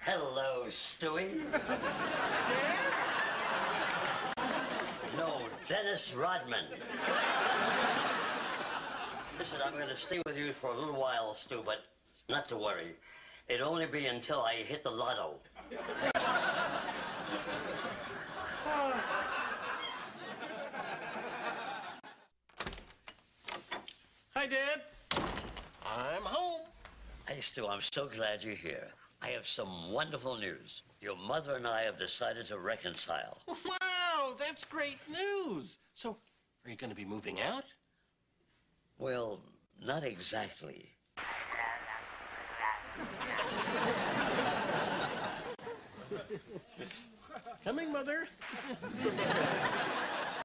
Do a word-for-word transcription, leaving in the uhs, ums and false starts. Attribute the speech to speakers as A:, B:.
A: Hello, Stewie. No, Dennis Rodman. Listen, I'm going to stay with you for a little while, Stu, but not to worry. It'll only be until I hit the lotto.
B: Hi, Dad. I'm home.
A: Hey, Stu, I'm so glad you're here. I have some wonderful news. Your mother and I have decided to reconcile.
B: Wow, that's great news. So, are you going to be moving out?
A: Well, not exactly.
B: Coming, Mother.